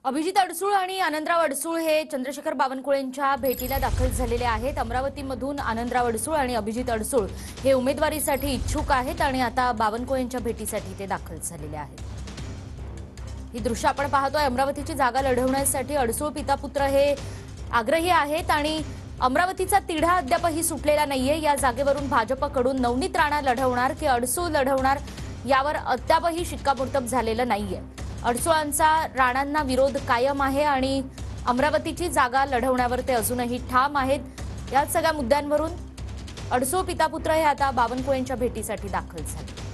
अभिजित अडसूळ आणि आनंदराव अडसूळ हे चंद्रशेखर बावनकुळेंच्या भेटीला दाखल झालेले आहेत। अमरावतीमधून आनंदराव अडसूळ आणि अभिजित अडसूळ हे उमेदवारीसाठी इच्छुक आहेत आणि आता बावनकुळेंच्या भेटीसाठी ते दाखल झालेले आहेत। ही दृश्य आपण पाहतोय। अमरावतीची जागा लढवण्यासाठी अडसूळ पितापुत्र हे आग्रही आहेत आणि अमरावतीचा तिढा अद्यापही सुटलेला नाहीये। या जागेवरून भाजपकडून नवनीत राणा लढवणार की अडसूळ लढवणार यावर अद्यापही शिक्कामोर्तब झालेलं नाहीये। अडसूळांचा राणांना विरोध कायम आहे आणि अमरावतीची जागा लढवण्यावर ते अजूनही ठाम आहेत। या सगळ्या मुद्द्यांवरून अडसूळ पितापुत्र हे आता बावनकुळेंच्या भेटीसाठी दाखल झाले।